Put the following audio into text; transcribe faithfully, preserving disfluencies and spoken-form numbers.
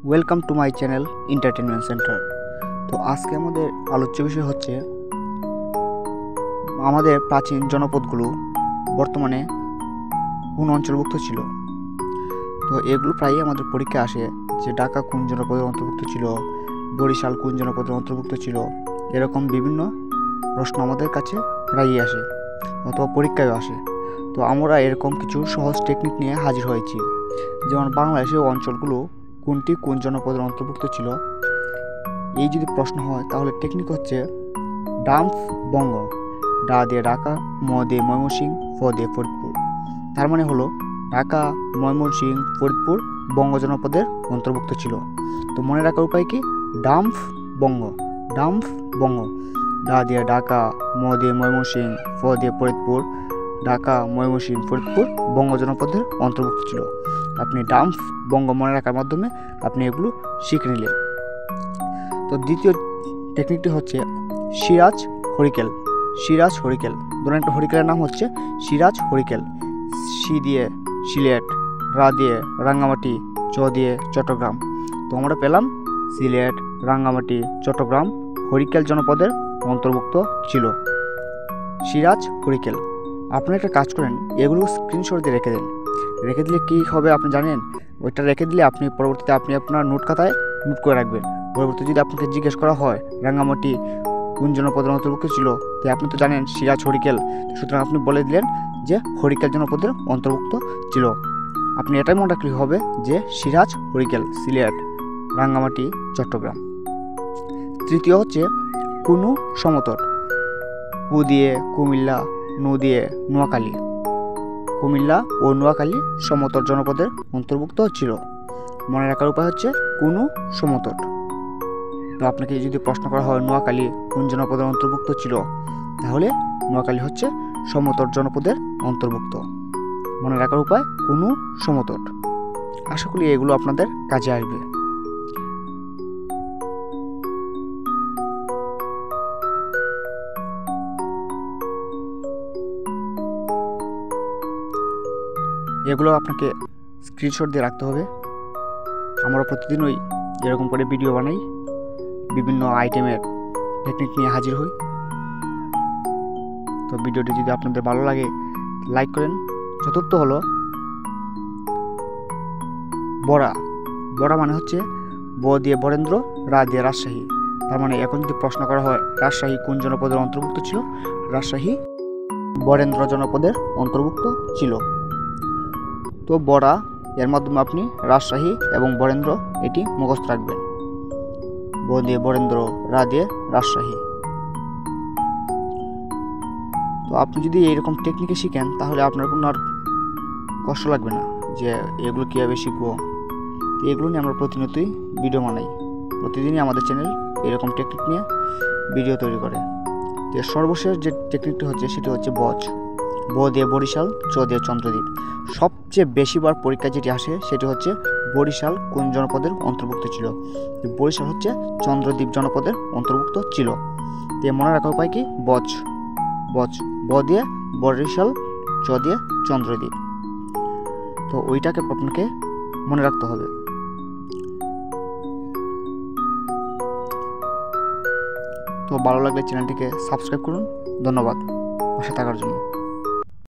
Welcome to my channel entertainment centre. তো আজকে আমাদের আলোচ্য বিষয় হচ্ছে আমাদের প্রাচীন জনপদগুলো বর্তমানে কোন অঞ্চলভুক্ত ছিল। তো এগুলো প্রায়ই আমাদের পরীক্ষায় আসে যে ঢাকা কোন জনপদের অন্তর্ভুক্ত ছিল, বরিশাল কোন জনপদের অন্তর্ভুক্ত ছিল, এরকম বিভিন্ন প্রশ্ন আমাদের কাছে প্রায়ই আসে অথবা পরীক্ষায়ও আসে। তো আমরা এরকম কিছু সহজ টেকনিক নিয়ে হাজির হয়েছি, যেমন বাংলাদেশের অঞ্চলগুলো কোনটি কোন জনপদের অন্তর্ভুক্ত ছিল। এই যদি প্রশ্ন হয় তাহলে টেকনিক হচ্ছে ডাম্ফ বঙ্গ, ডা দিয়ে ঢাকা, ম দিয়ে ময়মনসিংহ, ফ দিয়ে ফরিদপুর। তার মানে হলো ঢাকা, ময়মনসিংহ, ফরিদপুর বঙ্গ জনপদের অন্তর্ভুক্ত ছিল। তো মনে রাখার উপায় কি? ডাম্ফ বঙ্গ, ডাম্ফ বঙ্গ, ডা দিয়ে ঢাকা, ম দিয়ে ময়মনসিংহ, ফ দিয়ে ফরিদপুর, ঢাকা, ময়মনসিংহ, ফরিদপুর বঙ্গ জনপদের অন্তর্ভুক্ত ছিল। আপনি ডাম্ফ বঙ্গ মনে রাখার মাধ্যমে আপনি এগুলো শিখে নিলেন। তো দ্বিতীয় টেকনিকটি হচ্ছে সিরাজ হরিকেল। সিরাজ হরিকেল, ধরুন একটা হরিকেলের নাম হচ্ছে সিরাজ হরিকেল। সি দিয়ে সিলেট, রা দিয়ে রাঙ্গামাটি, চ দিয়ে চট্টগ্রাম। তো আমরা পেলাম সিলেট, রাঙ্গামাটি, চট্টগ্রাম হরিকেল জনপদের অন্তর্ভুক্ত ছিল সিরাজ হরিকেল। আপনি একটা কাজ করেন, এগুলো স্ক্রিনশট দিয়ে রেখে দেন। রেখে দিলে কী হবে আপনি জানেন? ওইটা রেখে দিলে আপনি পরবর্তীতে আপনি আপনার নোট খাতায় নোট করে রাখবেন। পরবর্তীতে যদি আপনাকে জিজ্ঞেস করা হয় রাঙ্গামাটি কোন জনপদের অন্তর্ভুক্ত ছিল, তো আপনি তো জানেন সিরাজ হরিকেল, সুতরাং আপনি বলে দিলেন যে হরিকেল জনপদের অন্তর্ভুক্ত ছিল। আপনি এটাই মনে রাখলে হবে যে সিরাজ হরিকেল, সিলেট, রাঙ্গামাটি, চট্টগ্রাম। তৃতীয় হচ্ছে কুনু সমতট। কু দিয়ে কুমিল্লা, নু দিয়ে নোয়াখালী। কুমিল্লা ও নোয়াখালী সমতট জনপদের অন্তর্ভুক্ত ছিল। মনে রাখার উপায় হচ্ছে কুনু সমতট। তো আপনাকে যদি প্রশ্ন করা হয় নোয়াখালী কোন জনপদের অন্তর্ভুক্ত ছিল, তাহলে নোয়াখালী হচ্ছে সমতট জনপদের অন্তর্ভুক্ত। মনে রাখার উপায় কুনু সমতট। আশা করি এগুলো আপনাদের কাজে আসবে। এগুলো আপনাকে স্ক্রিনশট দিয়ে রাখতে হবে। আমরা প্রতিদিনই এরকম করে ভিডিও বানাই, বিভিন্ন আইটেমের টেকনিক নিয়ে হাজির হই। তো ভিডিওটি যদি আপনাদের ভালো লাগে লাইক করেন। চতুর্থ হলো বড়া। বড়া মানে হচ্ছে ব দিয়ে বরেন্দ্র, রা দিয়ে রাজশাহী। তার মানে এখন যদি প্রশ্ন করা হয় রাজশাহী কোন জনপদের অন্তর্ভুক্ত ছিল, রাজশাহী বরেন্দ্র জনপদের অন্তর্ভুক্ত ছিল। তো বড়া এর মাধ্যমে আপনি রাজশাহী এবং বরেন্দ্র এটি মুখস্থ রাখবেন। ব দিয়ে বরেন্দ্র, রা দিয়ে রাজশাহী। তো আপনি যদি এইরকম টেকনিকে শিখেন তাহলে আপনার কোনো আর কষ্ট লাগবে না যে এগুলো কীভাবে শিখবো। তো এগুলো নিয়ে আমরা প্রতিনিয়তই ভিডিও বানাই। প্রতিদিনই আমাদের চ্যানেল এরকম টেকনিক নিয়ে ভিডিও তৈরি করে। তো সর্বশেষ যে টেকনিকটি হচ্ছে সেটি হচ্ছে বজ। ব দিয়ে বরিশাল, চ দিয়ে চন্দ্রদ্বীপ। সবচেয়ে বেশিবার পরীক্ষা যেটি আসে সেটি হচ্ছে বরিশাল কোন জনপদের অন্তর্ভুক্ত ছিল। বরিশাল হচ্ছে চন্দ্রদ্বীপ জনপদের অন্তর্ভুক্ত ছিল। তো মনে রাখার উপায় কি? বজ, বজ, ব দিয়ে বরিশাল, চ দিয়ে চন্দ্রদ্বীপ। তো ওইটাকে আপনাকে মনে রাখতে হবে। তো ভালো লাগলে চ্যানেলটিকে সাবস্ক্রাইব করুন। ধন্যবাদ পাশে থাকার জন্য।